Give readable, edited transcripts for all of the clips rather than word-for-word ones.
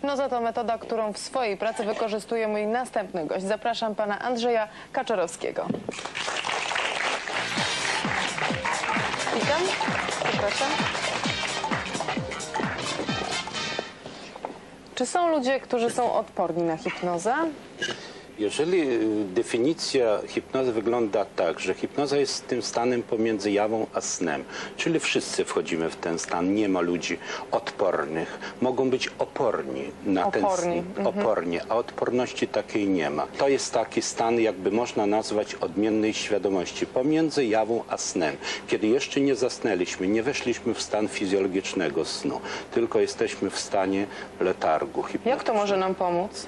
Hipnoza to metoda, którą w swojej pracy wykorzystuje mój następny gość. Zapraszam pana Andrzeja Kaczorowskiego. Witam. Zapraszam. Czy są ludzie, którzy są odporni na hipnozę? Jeżeli definicja hipnozy wygląda tak, że hipnoza jest tym stanem pomiędzy jawą a snem, czyli wszyscy wchodzimy w ten stan, nie ma ludzi odpornych, mogą być oporni na ten stan, oporni, a odporności takiej nie ma. To jest taki stan, jakby można nazwać odmiennej świadomości pomiędzy jawą a snem, kiedy jeszcze nie zasnęliśmy, nie weszliśmy w stan fizjologicznego snu, tylko jesteśmy w stanie letargu hipnotycznego. Jak to może nam pomóc?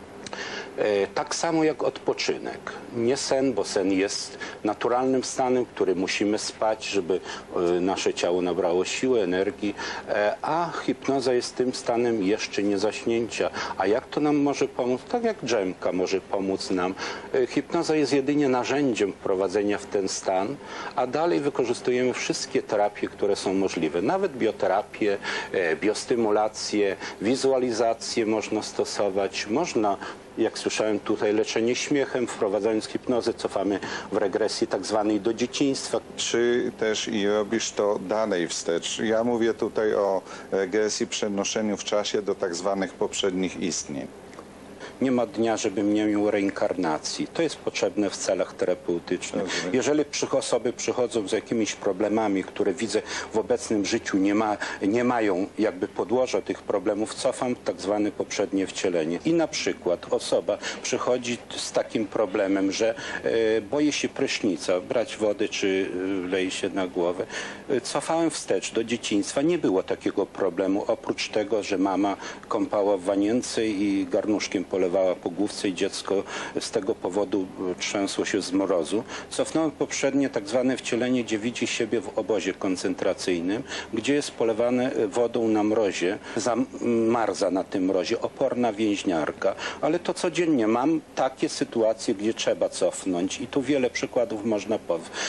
Tak samo jak odpoczynek. Nie sen, bo sen jest naturalnym stanem, który musimy spać, żeby nasze ciało nabrało siły, energii, a hipnoza jest tym stanem jeszcze nie zaśnięcia. A jak to nam może pomóc? Tak jak drzemka może pomóc nam. Hipnoza jest jedynie narzędziem wprowadzenia w ten stan, a dalej wykorzystujemy wszystkie terapie, które są możliwe. Nawet bioterapię, biostymulację, wizualizację można stosować. Można, jak słyszałem tutaj, leczenie śmiechem, wprowadzając hipnozę, cofamy w regresji tak zwanej do dzieciństwa. Czy też i robisz to dalej wstecz? Ja mówię tutaj o regresji, przenoszeniu w czasie do tak zwanych poprzednich istnień. Nie ma dnia, żebym nie miał reinkarnacji. To jest potrzebne w celach terapeutycznych. Jeżeli osoby przychodzą z jakimiś problemami, które widzę w obecnym życiu nie mają jakby podłoża tych problemów, cofam tak zwane poprzednie wcielenie. I na przykład osoba przychodzi z takim problemem, że boi się prysznica, brać wody czy leje się na głowę. Cofałem wstecz do dzieciństwa. Nie było takiego problemu, oprócz tego, że mama kąpała w wanience i garnuszkiem polewała po główce i dziecko z tego powodu trzęsło się z mrozu. Cofnąłem poprzednie tak zwane wcielenie, gdzie widzi siebie w obozie koncentracyjnym, gdzie jest polewane wodą na mrozie, zamarza na tym mrozie, oporna więźniarka. Ale to codziennie mam takie sytuacje, gdzie trzeba cofnąć i tu wiele przykładów można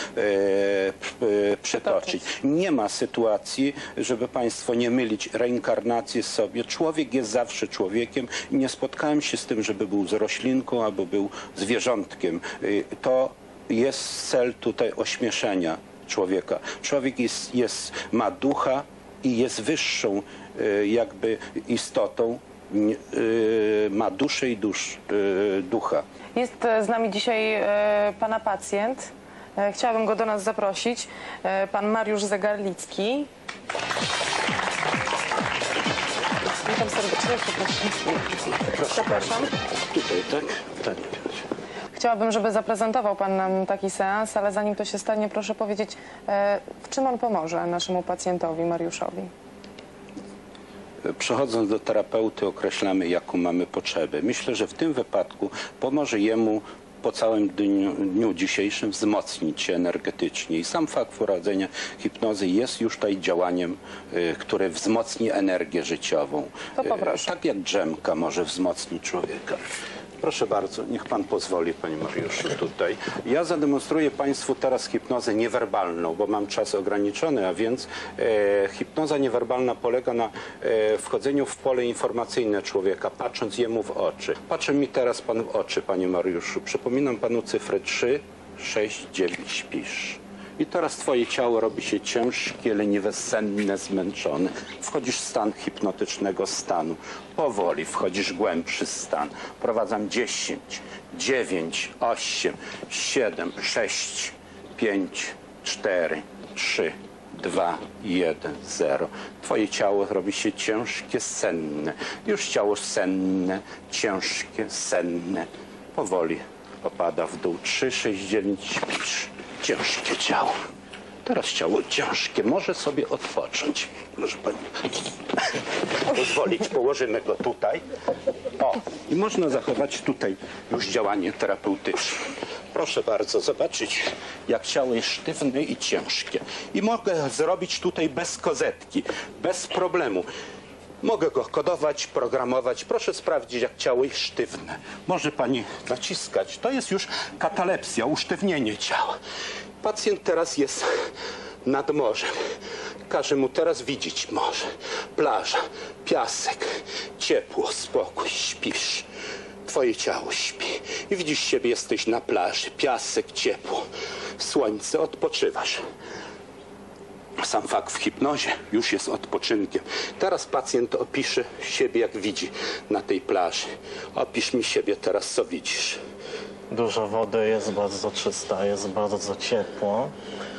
przytoczyć. Nie ma sytuacji, żeby państwo nie mylić reinkarnacji z sobie. Człowiek jest zawsze człowiekiem i nie spotkałem się z tym, żeby był z roślinką albo był zwierzątkiem. To jest cel tutaj ośmieszenia człowieka. Człowiek ma ducha i jest wyższą jakby istotą, ma duszę i ducha. Jest z nami dzisiaj pana pacjent. Chciałabym go do nas zaprosić. Pan Mariusz Zegarlicki. Witam serdecznie, zapraszam. Tutaj, tak? Tak. Chciałabym, żeby zaprezentował pan nam taki seans, ale zanim to się stanie, proszę powiedzieć, w czym on pomoże naszemu pacjentowi, Mariuszowi? Przechodząc do terapeuty, określamy, jaką mamy potrzebę. Myślę, że w tym wypadku pomoże jemu po całym dniu dzisiejszym wzmocnić się energetycznie. I sam fakt wprowadzenia hipnozy jest już tutaj działaniem, które wzmocni energię życiową. To poproszę. Tak jak drzemka może wzmocnić człowieka. Proszę bardzo, niech pan pozwoli, panie Mariuszu, tutaj. Ja zademonstruję państwu teraz hipnozę niewerbalną, bo mam czas ograniczony, a więc hipnoza niewerbalna polega na wchodzeniu w pole informacyjne człowieka, patrząc jemu w oczy. Patrzę mi teraz pan w oczy, panie Mariuszu. Przypominam panu cyfrę 3, 6, 9, śpisz. I teraz twoje ciało robi się ciężkie, leniwe, senne, zmęczone. Wchodzisz w stan hipnotycznego stanu. Powoli wchodzisz w głębszy stan. Wprowadzam 10, 9, 8, 7, 6, 5, 4, 3, 2, 1, 0. Twoje ciało robi się ciężkie, senne. Już ciało senne, ciężkie, senne. Powoli opada w dół. 3, 6, 9, śpisz. Ciężkie ciało. Teraz ciało ciężkie. Może sobie odpocząć. Proszę pani pozwolić, położymy go tutaj. O, i można zachować tutaj już działanie terapeutyczne. Proszę bardzo zobaczyć, jak ciało jest sztywne i ciężkie. I mogę zrobić tutaj bez kozetki, bez problemu. Mogę go kodować, programować. Proszę sprawdzić, jak ciało jest sztywne. Może pani naciskać. To jest już katalepsja, usztywnienie ciała. Pacjent teraz jest nad morzem. Każe mu teraz widzieć morze, plaża, piasek, ciepło, spokój, śpisz. Twoje ciało śpi i widzisz siebie, jesteś na plaży, piasek, ciepło, słońce, odpoczywasz. Sam fakt w hipnozie już jest odpoczynkiem. Teraz pacjent opisze siebie, jak widzi na tej plaży. Opisz mi siebie teraz, co widzisz. Dużo wody, jest bardzo czysta, jest bardzo ciepło.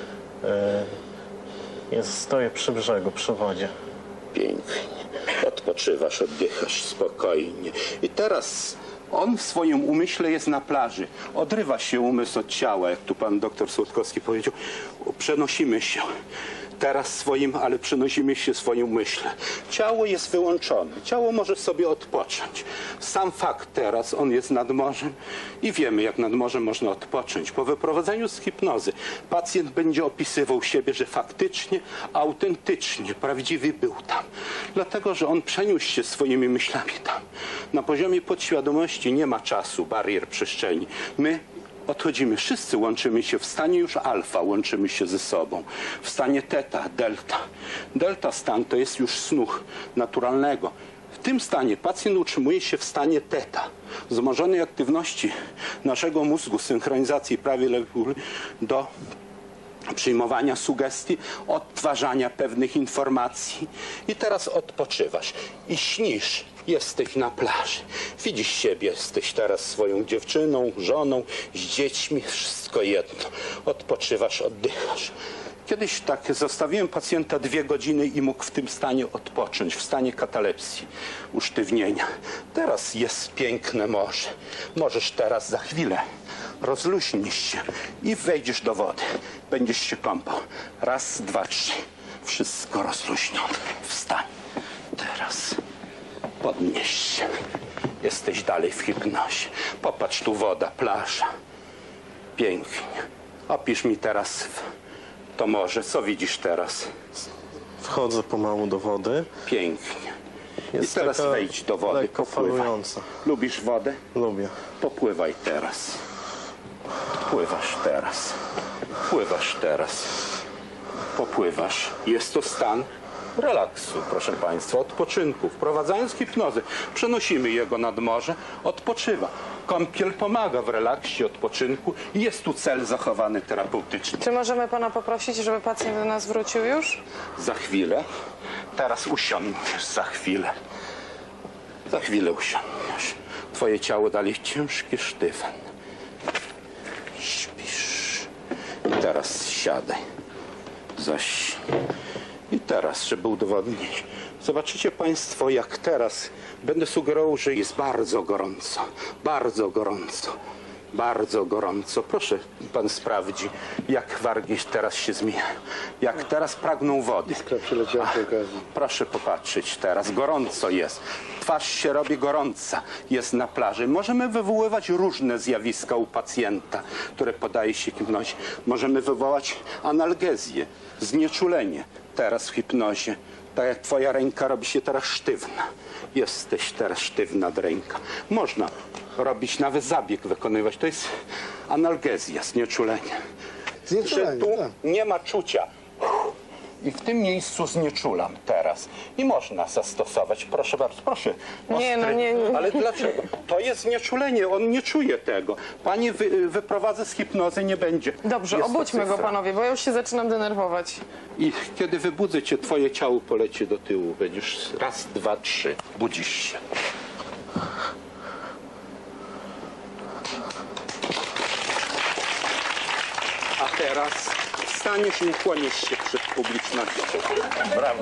Stoję przy brzegu, przy wodzie. Pięknie. Odpoczywasz, oddychasz spokojnie. I teraz on w swoim umyśle jest na plaży. Odrywa się umysł od ciała, jak tu pan doktor Słodkowski powiedział. Przenosimy się. Teraz swoim, ale przenosimy się w swoim umyśle. Ciało jest wyłączone. Ciało może sobie odpocząć. Sam fakt teraz, on jest nad morzem i wiemy, jak nad morzem można odpocząć. Po wyprowadzeniu z hipnozy pacjent będzie opisywał siebie, że faktycznie, autentycznie, prawdziwy był tam. Dlatego, że on przeniósł się swoimi myślami tam. Na poziomie podświadomości nie ma czasu, barier przestrzeni. My odchodzimy, wszyscy łączymy się w stanie już alfa, łączymy się ze sobą. W stanie teta, delta. Delta stan to jest już snu naturalnego. W tym stanie pacjent utrzymuje się w stanie teta, wzmożonej aktywności naszego mózgu, synchronizacji prawej lewej do przyjmowania sugestii, odtwarzania pewnych informacji. I teraz odpoczywasz i śnisz. Jesteś na plaży. Widzisz siebie, jesteś teraz swoją dziewczyną, żoną, z dziećmi, wszystko jedno. Odpoczywasz, oddychasz. Kiedyś tak zostawiłem pacjenta 2 godziny i mógł w tym stanie odpocząć, w stanie katalepsji, usztywnienia. Teraz jest piękne morze. Możesz teraz za chwilę rozluźnisz się i wejdziesz do wody. Będziesz się kąpał. 1, 2, 3. Wszystko rozluźnione. Wstań. Teraz. Podnieś się. Jesteś dalej w hipnozie. Popatrz, tu woda, plaża. Pięknie. Opisz mi teraz to morze. Co widzisz teraz? Wchodzę pomału do wody. Pięknie. Jest I teraz taka wejdź do wody. lekko Popływaj. falująca. Lubisz wodę? Lubię. Popływaj teraz. Pływasz teraz. Pływasz teraz. Popływasz. Jest to stan relaksu, proszę Państwa, odpoczynku. Wprowadzając hipnozę, przenosimy jego nad morze, odpoczywa. Kąpiel pomaga w relaksie, odpoczynku i jest tu cel zachowany terapeutycznie. Czy możemy pana poprosić, żeby pacjent do nas wrócił już? Za chwilę. Teraz usiądziesz, za chwilę. Za chwilę usiądziesz. Twoje ciało dalej ciężkie, sztywne. Śpisz. I teraz siadaj. Zaś. I teraz, żeby udowodnić. Zobaczycie Państwo, jak teraz będę sugerował, że jest bardzo gorąco. Bardzo gorąco. Bardzo gorąco. Proszę, pan sprawdzi, jak wargi teraz się zmieniają. Jak teraz pragną wody. Iskra przyleciała przy okazji. Proszę popatrzeć teraz. Gorąco jest. Twarz się robi gorąca. Jest na plaży. Możemy wywoływać różne zjawiska u pacjenta, które podaje się hipnozie. Możemy wywołać analgezję, znieczulenie. Teraz w hipnozie. Tak jak twoja ręka robi się teraz sztywna. Jesteś teraz sztywna ręka. Można robić nawet zabieg wykonywać. To jest analgezja, znieczulenie. Że Znieczulenie, tu tak. nie ma czucia. I w tym miejscu znieczulam teraz. I można zastosować. Proszę bardzo, proszę. Nie, no nie. Ale dlaczego? To jest znieczulenie, on nie czuje tego. Pani wyprowadza z hipnozy, nie będzie. Dobrze, Jest to obudźmy go, cyfra. panowie, bo ja już się zaczynam denerwować. I kiedy wybudzę cię, twoje ciało poleci do tyłu. Będziesz 1, 2, 3. Budzisz się. A teraz staniesz i ukłonisz się przed publicznością. Brawo.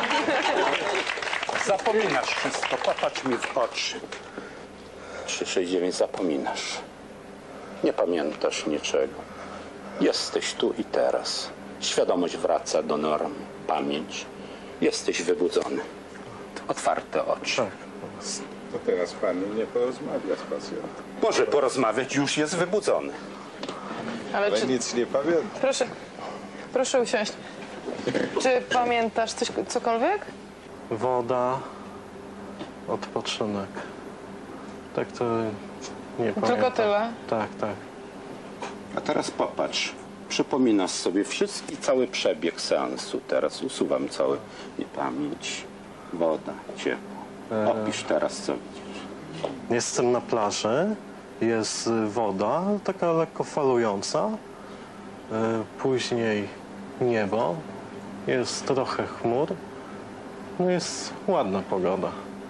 Zapominasz wszystko. Popatrz mi w oczy. 369, zapominasz. Nie pamiętasz niczego. Jesteś tu i teraz. Świadomość wraca do norm. Pamięć. Jesteś wybudzony. Otwarte oczy. Tak. To teraz pan nie porozmawia z pacjentem. Może porozmawiać, już jest wybudzony. Ale Ale czy... nic nie pamięta. Proszę usiąść. Czy pamiętasz cokolwiek? Woda, odpoczynek. Tak to nie pamiętam. Tylko tyle? Tak, tak. A teraz popatrz. Przypominasz sobie wszystki, cały przebieg seansu. Teraz usuwam całą niepamięć. Woda, ciepło. Opisz teraz, co widzisz. Jestem na plaży, jest woda, taka lekko falująca. Później niebo, jest trochę chmur. No jest ładna pogoda.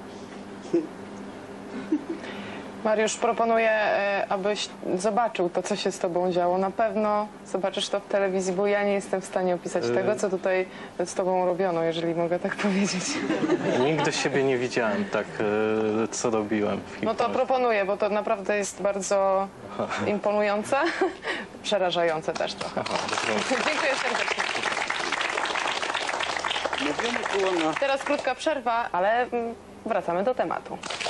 Mariusz, proponuję, abyś zobaczył to, co się z tobą działo. Na pewno zobaczysz to w telewizji, bo ja nie jestem w stanie opisać tego, co tutaj z tobą robiono, jeżeli mogę tak powiedzieć. Nigdy siebie nie widziałem tak, co robiłem w No to hipnozie. proponuję, bo to naprawdę jest bardzo imponujące, przerażające też trochę. Dziękuję serdecznie. Mówione było na... Teraz krótka przerwa, ale wracamy do tematu.